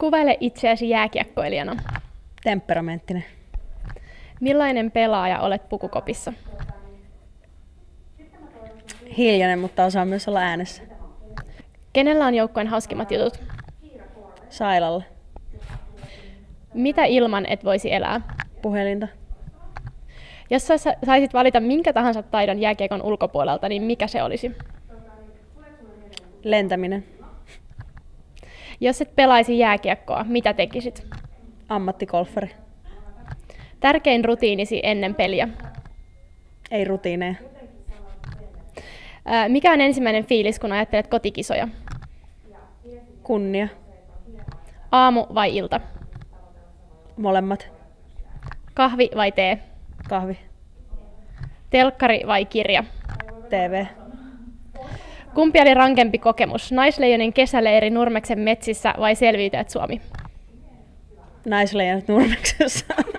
Kuvaile itseäsi jääkiekkoilijana. Temperamenttinen. Millainen pelaaja olet pukukopissa? Hiljainen, mutta osaa myös olla äänessä. Kenellä on joukkueen hauskimmat jutut? Sailalle. Mitä ilman et voisi elää? Puhelinta. Jos sä saisit valita minkä tahansa taidon jääkiekon ulkopuolelta, niin mikä se olisi? Lentäminen. Jos et pelaisi jääkiekkoa, mitä tekisit? Ammattikolffari. Tärkein rutiinisi ennen peliä. Ei rutiineja. Mikä on ensimmäinen fiilis, kun ajattelet kotikisoja? Kunnia. Aamu vai ilta? Molemmat. Kahvi vai tee? Kahvi. Telkkari vai kirja? TV. Kumpi oli rankempi kokemus? Naisleijonin kesäleiri Nurmeksen metsissä vai Selviytyjät Suomi? Naisleijonat Nurmeksessa.